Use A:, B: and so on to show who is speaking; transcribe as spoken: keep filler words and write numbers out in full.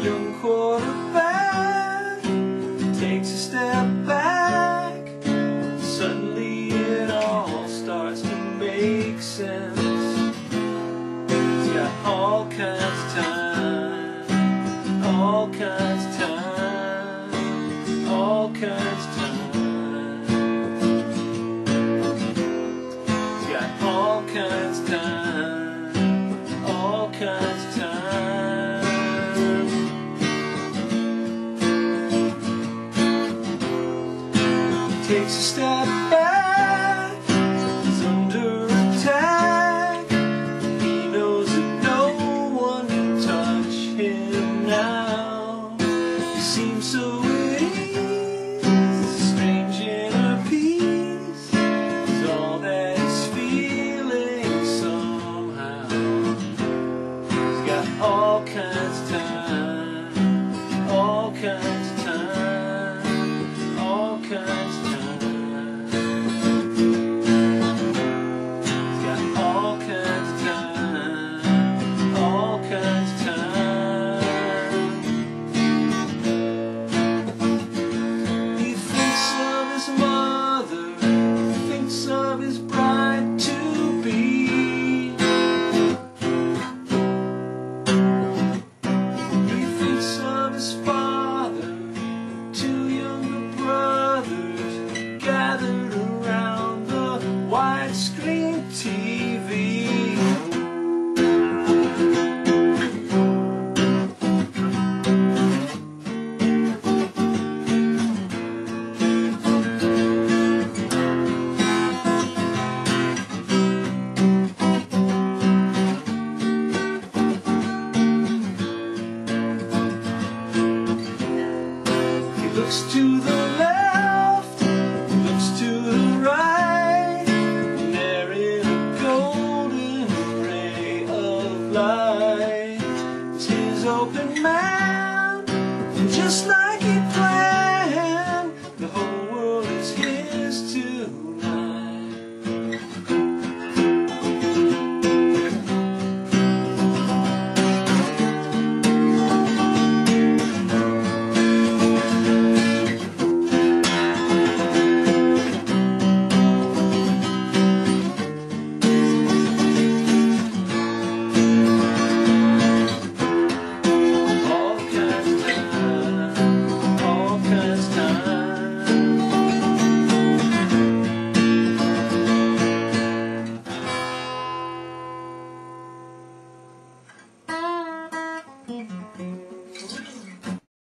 A: young quarterback takes a step back. Suddenly it all starts to make sense. He's got all kinds of time, all kinds of time, all kinds of time. He's got all kinds of time, all kinds of time. Takes a step back, he's under attack. He knows that no one can touch him now. He seems so at ease, a strange inner peace is all that he's feeling somehow. He's got all kinds of time, all kinds of time, all kinds of time. Of his bride to be, he thinks of his father, two younger brothers gathered around the widescreen T V. Looks to the left, looks to the right, and there in a golden ray of light is his open man, and just like he planned, the whole world is his tonight. Mm-hmm.